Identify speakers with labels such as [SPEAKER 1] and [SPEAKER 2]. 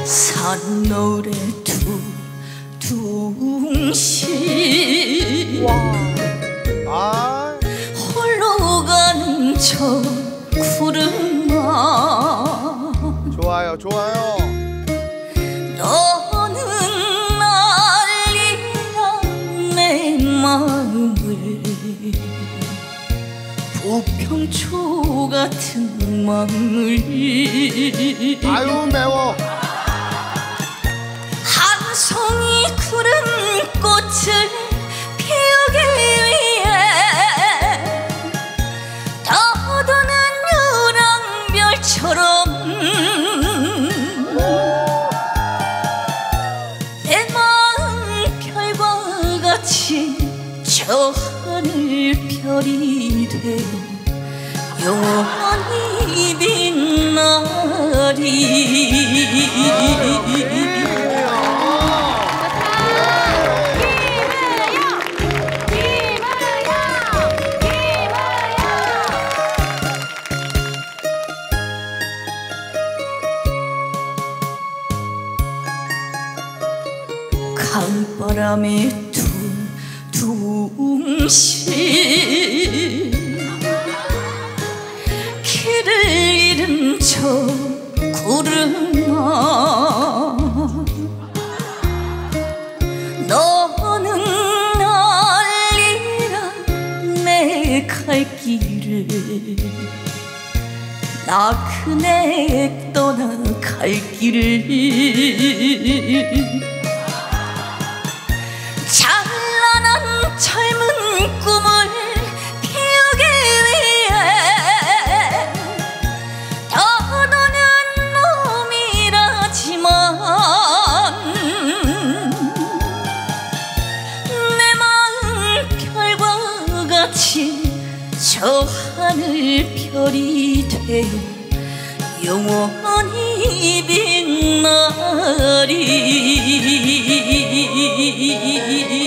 [SPEAKER 1] 산노래 둥실 홀로 가는 저 구름아
[SPEAKER 2] 좋아요 좋아요.
[SPEAKER 1] 너는 난리야 내 마음을 부평초 같은 마음을
[SPEAKER 2] 아유 매워.
[SPEAKER 1] 한 송이 구름 꽃을 피우기 위해 떠도는 유랑별처럼 내 마음 별과 같이 저 하늘 별이 되어 영원히 빛나리. 강바람에 둥둥실 길을 잃은 저 구름아 너는 날리라 내 갈 길을 나 그네 떠나갈 길을 찬란한 젊은 꿈을 피우기 위해 떠도는 놈이라지만 내 마음 별과 같이 저 하늘 별이 되어 영원히 빛나리.